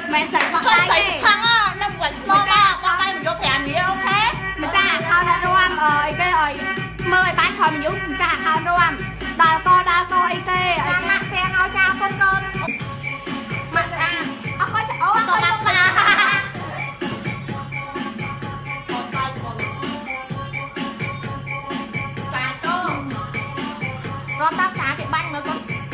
mẹ sợi phẳng Chơi tay sấy đi phẳng á, năm quạnh to á, con đây mình vô phèm gì ok. mình ra khao đã luôn cái rồi mơ ai bán cho mình giúp mình ra khao luôn đào co ấy tê mạng xe ngao trao con mạng ra có bạn mà xà cơ rồi tao xả cái bánh nữa con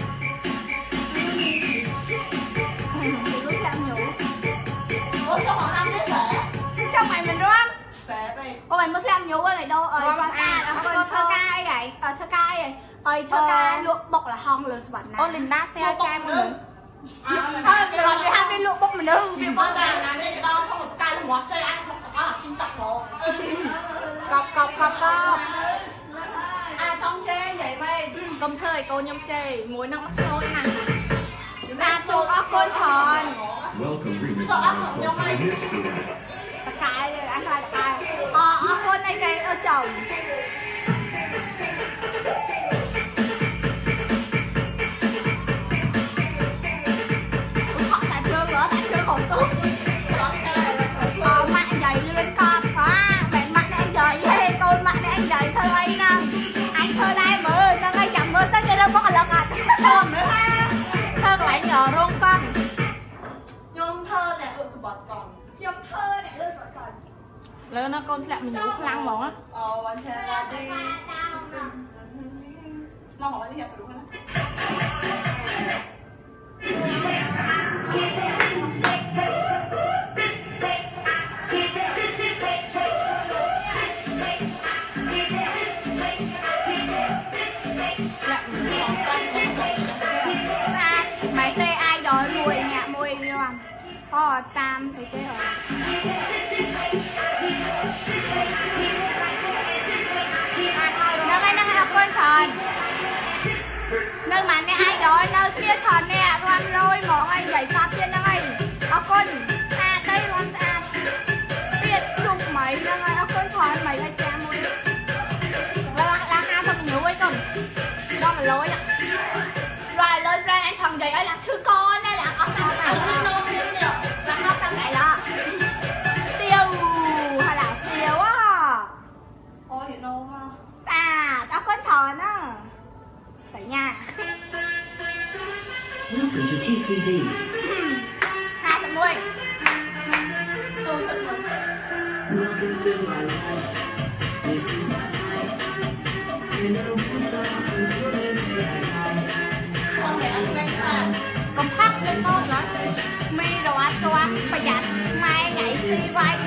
lúc làm nhủ Ủa sao họ làm thế sẻ? trong mày mình đúng không? Sẻ đi. Ôi mày mới làm nhủ rồi đâu ở con thơ ca ấy vậy thơ ca ấy vậy thơ ca luộc bọc là hong lửa sẵn này Ô linh đá xe trai mình. Thôi rồi cái hai bên luộc bọc mình ư Vì con gà làm nên tao không được cay một chơi ăn bọc đó là chim tập một. cọc À trong chê vậy mày. công thời cô nhâm chê muối nóng sôi nè ra chuột ốc côn tròn Sợ ốc không nhau mày. tạc cay ăn lại tạc cay ốc côn này cái ở chồng họ xài trương nữa tại trương còn tốt mặn dày lươn con bạn mặn này anh dày con mặn này anh dày thơ ấy nè anh thơ đây mơ nó ngay chẳng mơ tất nhiên đâu có lật ạ Thơm nữa ha. thơ của anh nhỏ rung con Nhôm thơ nè, ôi sự bọt còn. nhom thơ này lên rồi còn lớn nó con lại mình nhủ lăng món á Bạn chơi ra đi. Nó hỏi tiếng Nhật đúng không? máy tê ai đói mùi nhạ mùi như mà có tam thấy cái rồi nó cái nó học con tròn nơi mà nè ai đói nơi kia tròn nè loan lôi mỏ anh gãy pháp trên nó ngay ở con đây loan biết chụp mấy nó ngay ở con tròn mấy cái cha mùi là hai thằng nhớ ấy không đó mà lối ạ rồi lên ra anh thằng gì ấy là thư con đấy là ở sao này là không sao này là siêu hay là siêu á Ôi hiện đâu ha. tao con tròn á phải nha Welcome to TCD. 210 Tôi giận mình. Welcome to my life. This is my life. You know who's up until the day I die. Không để anh quen à. công thắc lên con rồi mi đồ ănประหยัดmai nhảy si vai